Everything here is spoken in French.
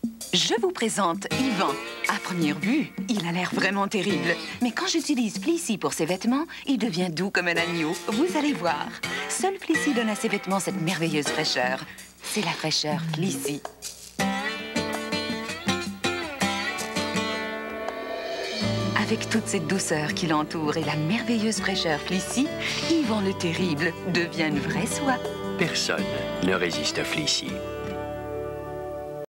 Je vous présente Yvan. À première vue, il a l'air vraiment terrible. Mais quand j'utilise Fleecy pour ses vêtements, il devient doux comme un agneau. Vous allez voir. Seul Fleecy donne à ses vêtements cette merveilleuse fraîcheur. C'est la fraîcheur Fleecy. Avec toute cette douceur qui l'entoure et la merveilleuse fraîcheur Fleecy, Yvan le terrible devient une vraie soie. Personne ne résiste à Fleecy.